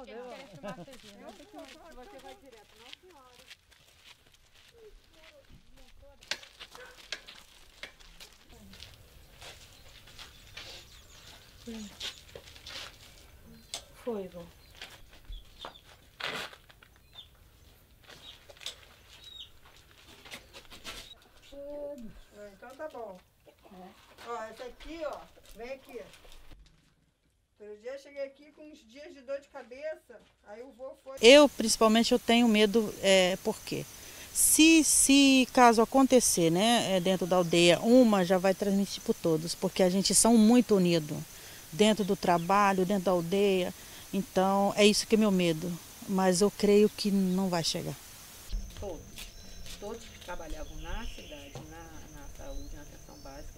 querem filmar vocês, né? Você vai direto, não, senhora. Foi, vó. Então tá bom. Ó, essa aqui, ó, vem aqui. Outro dia eu cheguei aqui com uns dias de dor de cabeça, aí o vô foi... Eu, principalmente, eu tenho medo, porque se caso acontecer, né, dentro da aldeia, uma já vai transmitir por todos, porque a gente são muito unidos, dentro do trabalho, dentro da aldeia, então é isso que é meu medo, mas eu creio que não vai chegar. Todos que trabalhavam na cidade, na saúde, na atenção básica.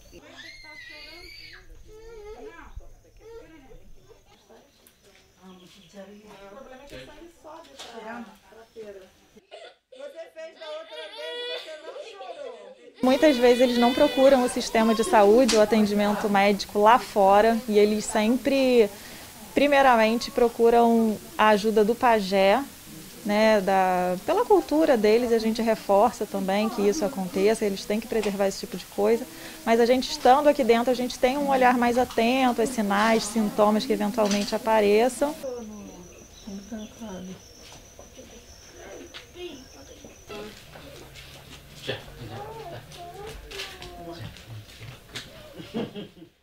O problema é que o sangue sobe pra feira. Você fez da outra vez e você não chorou. Muitas vezes eles não procuram o sistema de saúde, o atendimento médico lá fora, e eles sempre, primeiramente, procuram a ajuda do pajé, né, pela cultura deles, a gente reforça também que isso aconteça, eles têm que preservar esse tipo de coisa, mas a gente estando aqui dentro, a gente tem um olhar mais atento aos sinais, sintomas que eventualmente apareçam. Já.